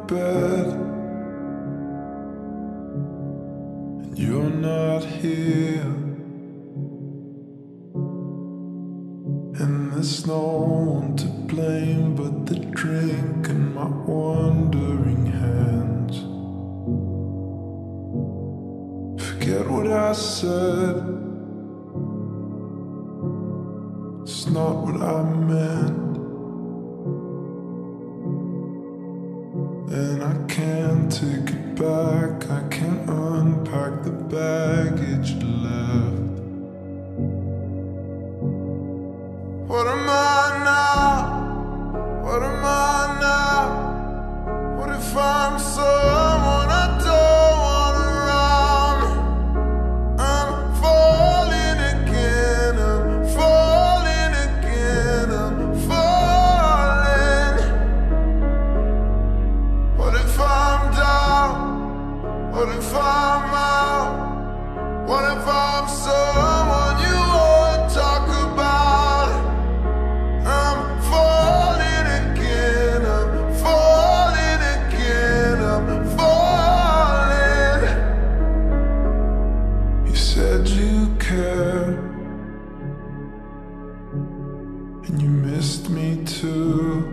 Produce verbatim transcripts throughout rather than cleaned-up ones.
bed, and you're not here, and there's no one to blame but the drink and my wandering hands. Forget what I said, it's not what I meant. And I can't take it back, I can't unpack the baggage left. What am I now? What am I now? What if I'm someone I don't want around? I'm falling again, I'm falling again, I'm falling. What if I'm down? What if I'm out? What if I'm someone you won't talk about? I'm falling again, I'm falling again, I'm falling. You said you cared, and you missed me too.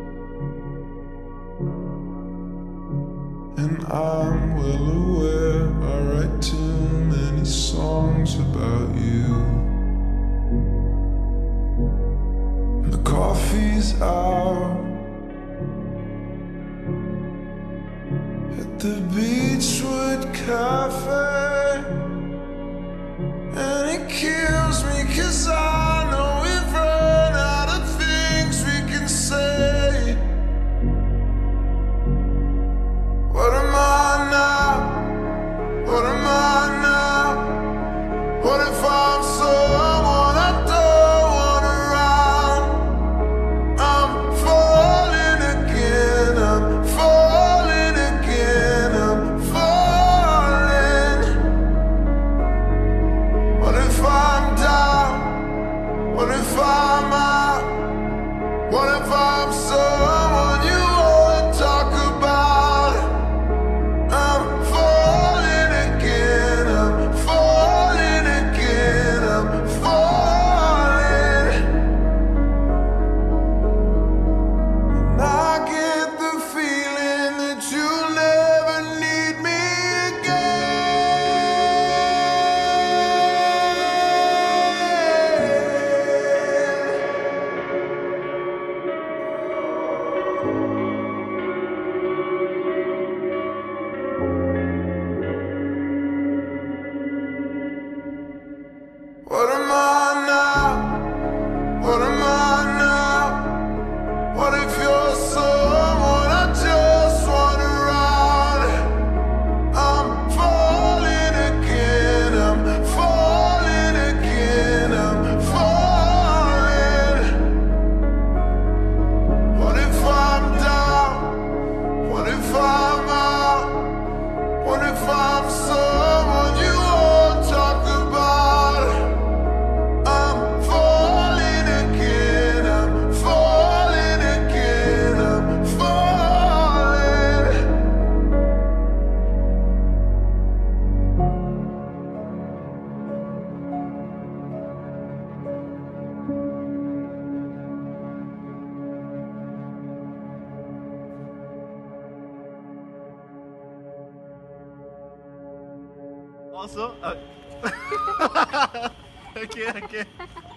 And I'm well aware I write too many songs about you. And the coffee's out at the Beachwood Cafe, and it kills me 'cause I know we've run out of things we can say. What am I now? What am I now? What if I'm someone I don't want around? I'm falling again, I'm falling again, I'm falling. What if I'm down? What if I'm out? What if I'm someone you won't talk about? I'm falling again, I'm falling again, I'm falling. And I get the feeling that you'll never need me What am I now? What am I now? What if you're someone I just want around? I'm falling again, I'm falling again, I'm falling. What if I'm down? What if I'm out? What if I'm someone you won't talk about? I'm falling again, I'm falling again, I'm falling. Also, uh, okay, okay.